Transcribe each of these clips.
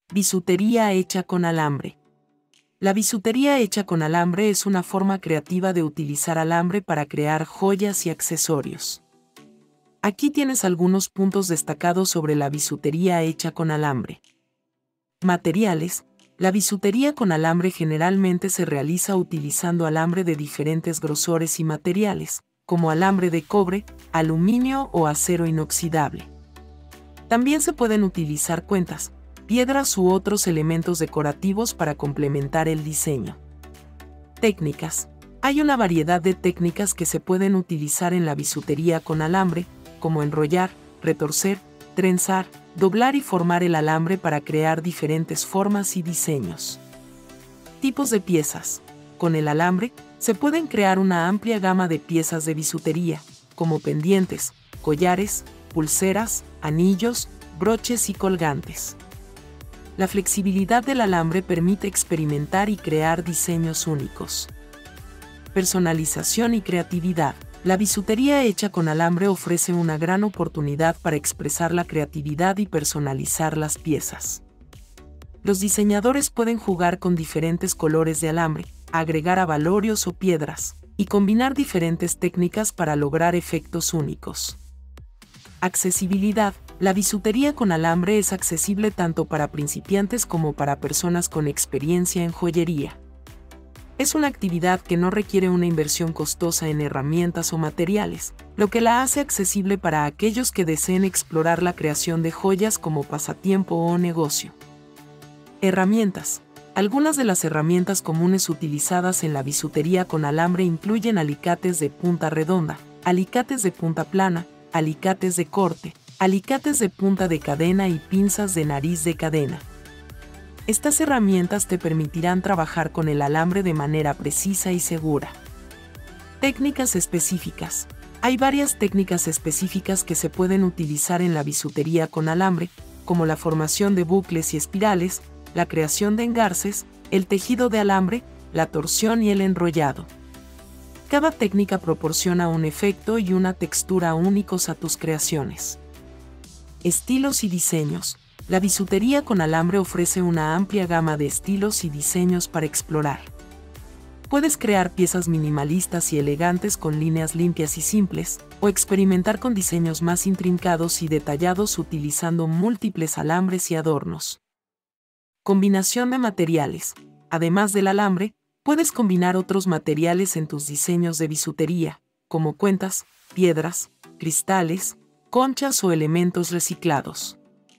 Bisutería hecha con alambre. La bisutería hecha con alambre es una forma creativa de utilizar alambre para crear joyas y accesorios. Aquí tienes algunos puntos destacados sobre la bisutería hecha con alambre. Materiales. La bisutería con alambre generalmente se realiza utilizando alambre de diferentes grosores y materiales, como alambre de cobre, aluminio o acero inoxidable. También se pueden utilizar cuentas, piedras u otros elementos decorativos para complementar el diseño. Técnicas. Hay una variedad de técnicas que se pueden utilizar en la bisutería con alambre, como enrollar, retorcer, trenzar, doblar y formar el alambre para crear diferentes formas y diseños. Tipos de piezas. Con el alambre, se pueden crear una amplia gama de piezas de bisutería, como pendientes, collares, pulseras, anillos, broches y colgantes. La flexibilidad del alambre permite experimentar y crear diseños únicos. Personalización y creatividad. La bisutería hecha con alambre ofrece una gran oportunidad para expresar la creatividad y personalizar las piezas. Los diseñadores pueden jugar con diferentes colores de alambre, agregar abalorios o piedras, y combinar diferentes técnicas para lograr efectos únicos. Accesibilidad. La bisutería con alambre es accesible tanto para principiantes como para personas con experiencia en joyería. Es una actividad que no requiere una inversión costosa en herramientas o materiales, lo que la hace accesible para aquellos que deseen explorar la creación de joyas como pasatiempo o negocio. Herramientas. Algunas de las herramientas comunes utilizadas en la bisutería con alambre incluyen alicates de punta redonda, alicates de punta plana, alicates de corte, alicates de punta de cadena y pinzas de nariz de cadena. Estas herramientas te permitirán trabajar con el alambre de manera precisa y segura. Técnicas específicas. Hay varias técnicas específicas que se pueden utilizar en la bisutería con alambre, como la formación de bucles y espirales, la creación de engarces, el tejido de alambre, la torsión y el enrollado. Cada técnica proporciona un efecto y una textura únicos a tus creaciones. Estilos y diseños. La bisutería con alambre ofrece una amplia gama de estilos y diseños para explorar. Puedes crear piezas minimalistas y elegantes con líneas limpias y simples, o experimentar con diseños más intrincados y detallados utilizando múltiples alambres y adornos. Combinación de materiales. Además del alambre, puedes combinar otros materiales en tus diseños de bisutería, como cuentas, piedras, cristales, conchas o elementos reciclados.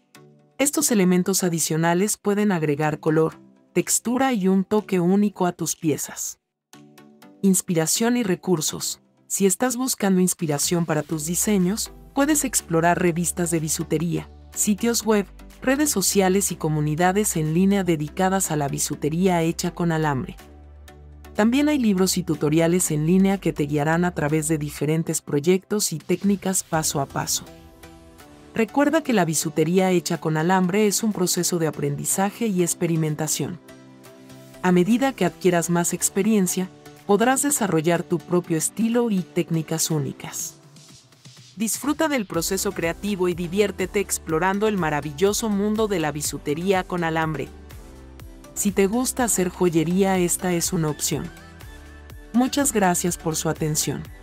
Estos elementos adicionales pueden agregar color, textura y un toque único a tus piezas. Inspiración y recursos. Si estás buscando inspiración para tus diseños, puedes explorar revistas de bisutería, sitios web, redes sociales y comunidades en línea dedicadas a la bisutería hecha con alambre. También hay libros y tutoriales en línea que te guiarán a través de diferentes proyectos y técnicas paso a paso. Recuerda que la bisutería hecha con alambre es un proceso de aprendizaje y experimentación. A medida que adquieras más experiencia, podrás desarrollar tu propio estilo y técnicas únicas. Disfruta del proceso creativo y diviértete explorando el maravilloso mundo de la bisutería con alambre. Si te gusta hacer joyería, esta es una opción. Muchas gracias por su atención.